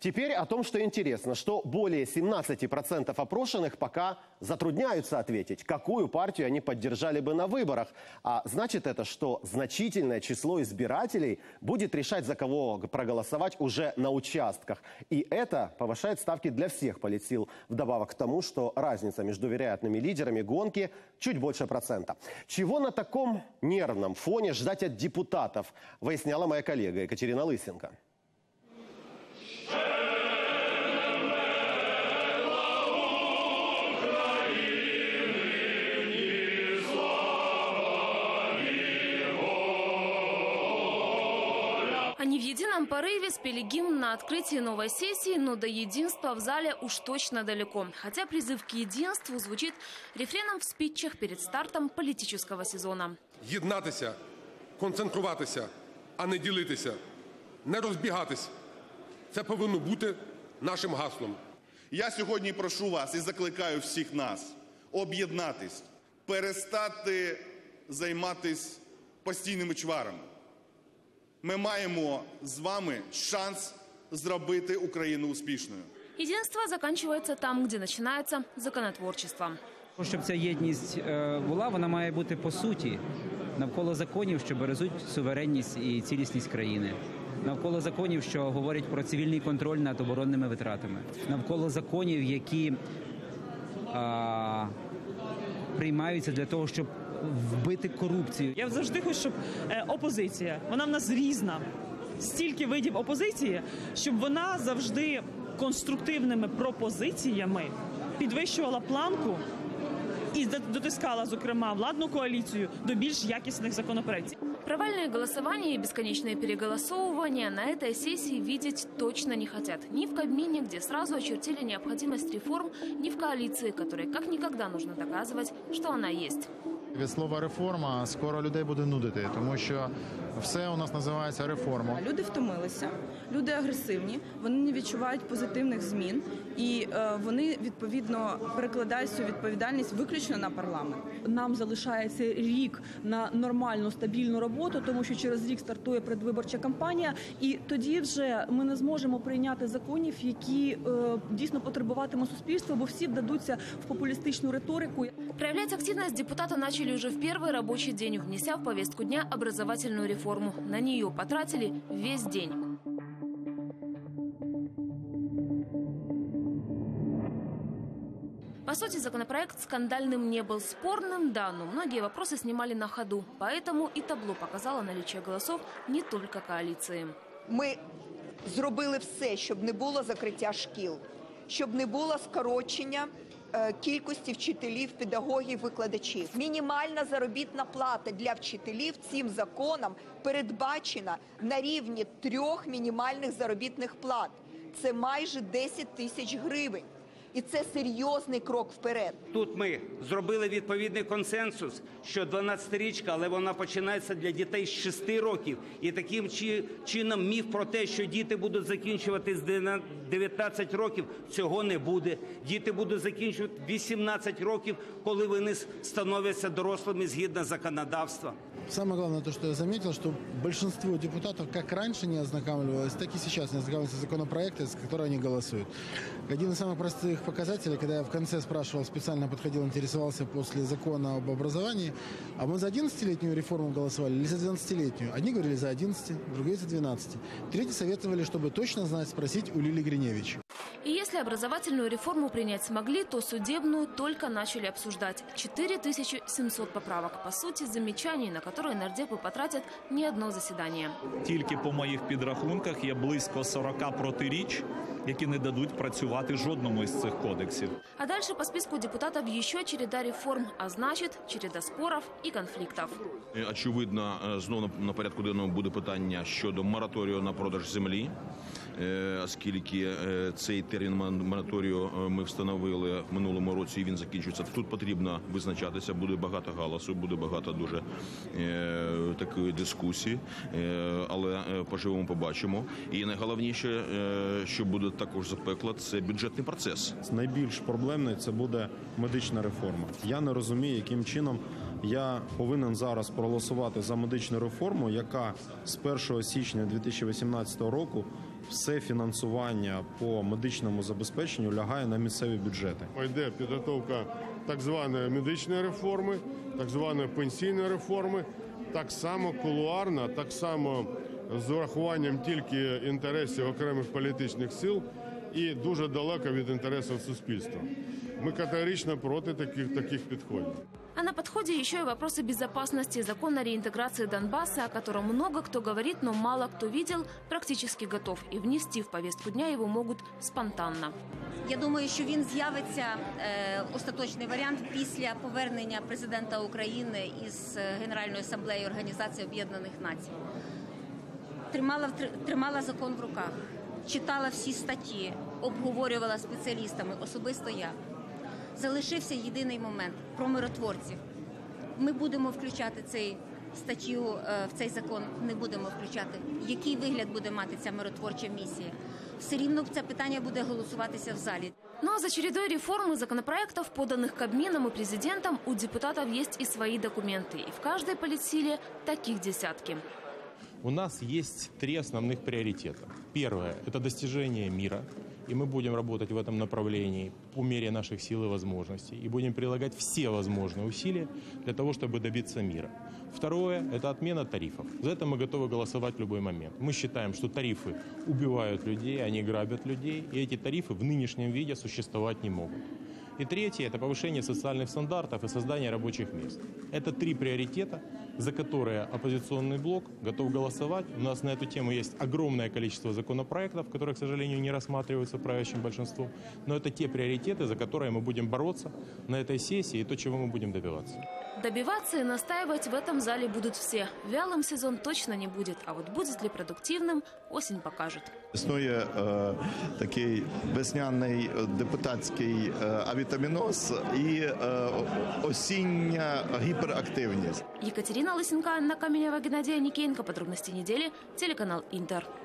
Теперь о том, что интересно, что более 17% опрошенных пока затрудняются ответить, какую партию они поддержали бы на выборах. А значит это, что значительное число избирателей будет решать, за кого проголосовать уже на участках. И это повышает ставки для всех политсил. Вдобавок к тому, что разница между вероятными лидерами гонки чуть больше процента. Чего на таком нервном фоне ждать от депутатов, выясняла моя коллега Екатерина Лысенко. Они в едином порыве спели гимн на открытии новой сессии, но до единства в зале уж точно далеко. Хотя призыв к единству звучит рефреном в спичах перед стартом политического сезона. Єднатися, концентруватися, а не ділитися, не розбігатись. Це повинно бути нашим гаслом. Я сьогодні прошу вас і закликаю всіх нас об'єднатись, перестати займатися постійними чварами. Ми маємо з вами шанс зробити Україну успішною. Единство заканчивается там, где начинается законотворчество. Щоб ця єдність була, вона має бути по суті навколо законів, що бережуть суверенність і цілісність країни. Навколо законів, що говорять про цивільний контроль над оборонними витратами. Навколо законів, які приймаються для того, щоб вбити корупцію. Я завжди хочу, щоб опозиція, вона в нас різна. Стільки видів опозиції, щоб вона завжди конструктивними пропозиціями підвищувала планку і дотискала, зокрема, владну коаліцію до більш якісних законопроєктів. Провальные голосования и бесконечные переголосовывания на этой сессии видеть точно не хотят. Ни в Кабмине, где сразу очертили необходимость реформ, ни в коалиции, которой как никогда нужно доказывать, что она есть. Від слова «реформа» скоро людей буде нудити, тому що все у нас називається реформа. Люди втомилися, люди агресивні, вони не відчувають позитивних змін і вони, відповідно, перекладають цю відповідальність виключно на парламент. Нам залишається рік на нормальну, стабільну роботу, тому що через рік стартує предвиборча кампанія, і тоді вже ми не зможемо прийняти законів, які дійсно потребуватиме суспільство, бо всі вдадуться в популістичну риторику. Проявлять активность депутаты начали уже в первый рабочий день, внеся в повестку дня образовательную реформу. На нее потратили весь день. По сути, законопроект скандальным не был, спорным, да, но многие вопросы снимали на ходу. Поэтому и табло показало наличие голосов не только коалиции. Ми зробили все, щоб не було закриття шкіл, щоб не було скорочення кількості вчителів, педагогів, викладачів. Мінімальна заробітна плата для вчителів цим законом передбачена на рівні 3 мінімальних заробітних плат. Це майже 10 тисяч гривень. І це серйозний крок вперед. Тут ми зробили відповідний консенсус, що 12-річка, але вона починається для дітей з 6 років. І таким чином міф про те, що діти будуть закінчувати з 19 років, цього не буде. Діти будуть закінчувати 18 років, коли вони становляться дорослими згідно законодавства. Самое главное, то, что я заметил, что большинство депутатов как раньше не ознакомливалось, так и сейчас не ознакомливаются с законопроектами, за которые они голосуют. Один из самых простых показателей, когда я в конце спрашивал, специально подходил, интересовался после закона об образовании, а мы за 11-летнюю реформу голосовали или за 12-летнюю? Одни говорили за 11, другие за 12. Третьи советовали, чтобы точно знать, спросить у Лилии Гриневич. И если образовательную реформу принять смогли, то судебную только начали обсуждать. 4700 поправок. По сути, замечаний, на которые нардепы потратят не одно засідання. Тільки по моїх підрахунках є близько 40 протиріч, які не дадуть працювати жодному із цих кодексів. А дальше по списку депутатов еще череда реформ, а значит, череда споров и конфликтов. Очевидно, знову на порядку денному буде питання щодо мораторію на продаж землі, оскільки цей термін мораторію ми встановили в минулому році і він закінчується. Тут потрібно визначатися, буде багато галасу, буде багато дуже такої дискусії, але поживемо, побачимо. І найголовніше, що буде також запекло, це бюджетний процес. Найбільш проблемний це буде медична реформа. Я не розумію, яким чином я повинен зараз проголосувати за медичну реформу, яка з 1 січня 2018 року все фінансування по медичному забезпеченню лягає на місцеві бюджети. Йде підготовка так званої медичної реформи, так званої пенсійної реформи, так само кулуарна, так само з урахуванням тільки інтересів окремих політичних сил і дуже далеко від інтересів суспільства. Мы категорично проти таких підходів. А на подходе еще и вопросы безопасности. Закон о реинтеграции Донбасса, о котором много кто говорит, но мало кто видел, практически готов. И внести в повестку дня его могут спонтанно. Я думаю, що він з'явиться, остаточний варіант, після повернення президента України із Генеральної асамблеї Організації Об'єднаних Націй. Тримала закон в руках, читала всі статті, обговорювала з спеціалістами, особисто я. Залишився єдиний момент – про миротворців. Ми будемо включати статтю в цей закон, не будемо включати. Який вигляд буде мати ця миротворча місія? Все рівно це питання буде голосуватися в залі. Ну а за чередой реформ и законопроектов, поданных Кабмином и президентом, у депутатов есть и свои документы. И в каждой политсиле таких десятки. У нас есть 3 основных приоритета. Первое – это достижение мира. И мы будем работать в этом направлении по мере наших сил и возможностей. И будем прилагать все возможные усилия для того, чтобы добиться мира. Второе – это отмена тарифов. За это мы готовы голосовать в любой момент. Мы считаем, что тарифы убивают людей, они грабят людей. И эти тарифы в нынешнем виде существовать не могут. И третье – это повышение социальных стандартов и создание рабочих мест. Это 3 приоритета, за которые оппозиционный блок готов голосовать. У нас на эту тему есть огромное количество законопроектов, которые, к сожалению, не рассматриваются правящим большинством. Но это те приоритеты, за которые мы будем бороться на этой сессии и то, чего мы будем добиваться. Добиваться и настаивать в этом зале будут все. Вялым сезон точно не будет, а вот будет ли продуктивным, осень покажет. Існує такий весняний депутатський авітаміноз і осіння гіперактивність. Екатерина Лысенко, Анна Каменева, Геннадий Аникеенко. Подробности недели. Телеканал Интер.